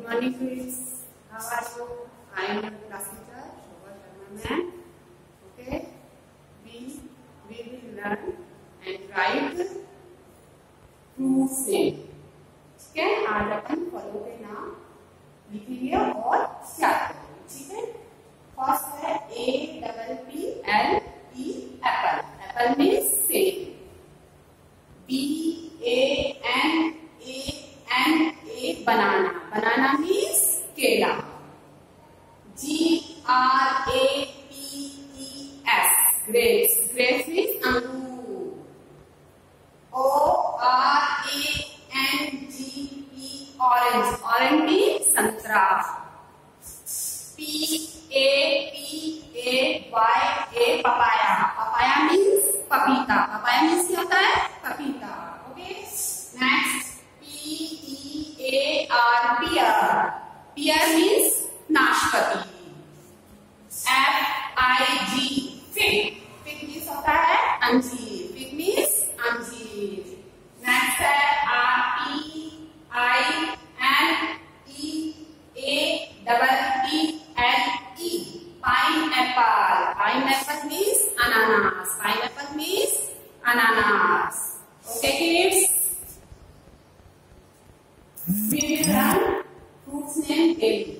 morning kids. How are you? I am your class teacher, Shobha Sharma ma'am. Okay. We will learn and write fruits name. ठीक है, आज अपन फलों के नाम लिखेंगे और स्टार्ट करेंगे. ठीक है. फर्स्ट है APPLE एप्पल. एप्पल मीन्स सेब. BANANA banana. बनाना मीन्स केला. GRAPES grapes. ग्रेप्स मीन्स अंगूर. ORANGE orange. ऑरेंज मीन्स संतरा. PAPAYA papaya. पपाया मीन्स पपीता. पपाया मीन्स क्या होता है? पपीता. Okay. Next PEAR pear. Pear means नाशपाती. FIG fig. फिग मीन्स होता है अंजीर. फिग मीन्स अंजीर. नेक्स्ट है PINEAPPLE पाइनएप्पल. पाइनएप्पल मीन्स अनानास. पाइनएप्पल मीन्स अनानास. Okay kids. We will learn fruits name daily.